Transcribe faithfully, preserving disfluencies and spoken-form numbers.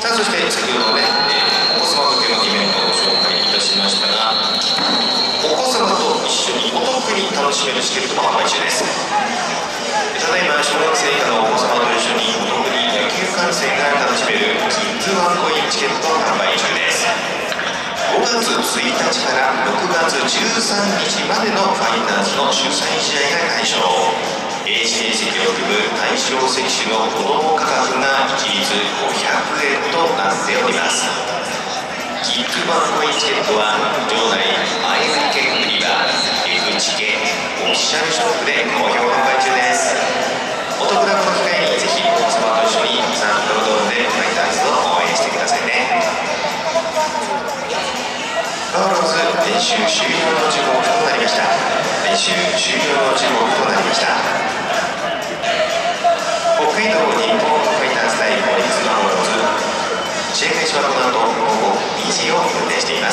さあそして先ほどね、えー、お子様向けのイベントをご紹介いたしましたが、お子様と一緒にお得に楽しめるチケットも販売中です。ただいま小学生以下のお子様と一緒にお得に野球観戦が楽しめるキッズワンコインチケットを販売中です。ごがつついたちからろくがつじゅうさんにちまでのファイターズの主催試合が対象。エイチディー 席を含む対象席種の子ども価格が一律ごひゃくえんとなっております。キッズワンコインチケットは場内アイス券売り場 F チケオフィシャルショップで好評販売中です。お得なこの機会にぜひお子様と一緒にサンプルドームでファイターズを応援してくださいね。バファローズ練習終了の時刻となりました。練習終了の時刻となりました。北海道日本ファイターズ対オリックスバファローズ、試合開始はこの後午後にじを予定しています。